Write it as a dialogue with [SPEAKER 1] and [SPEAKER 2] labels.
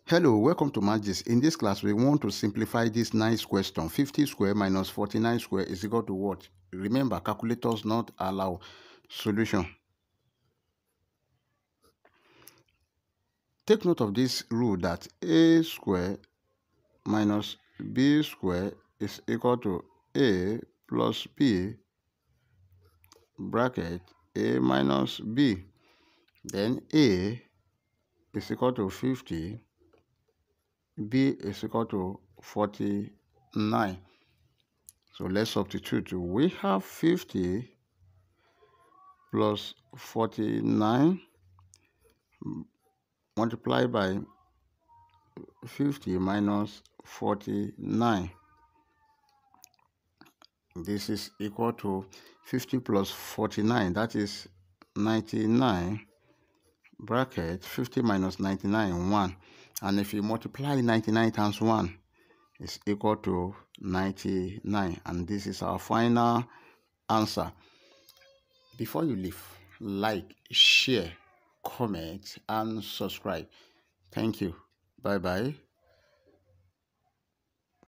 [SPEAKER 1] Hello, welcome to Mathgist. In this class, we want to simplify this nice question. 50 square minus 49 square is equal to what? Remember, calculators not allow. Solution. Take note of this rule that a square minus b square is equal to a plus b bracket a minus b. Then a is equal to 50, b is equal to 49. So let's substitute. We have 50 plus 49 multiplied by 50 minus 49. This is equal to 50 plus 49, that is 99, bracket 50 minus 99, 1. And if you multiply 99 times 1, it's equal to 99. And this is our final answer. Before you leave, like, share, comment, and subscribe. Thank you. Bye-bye.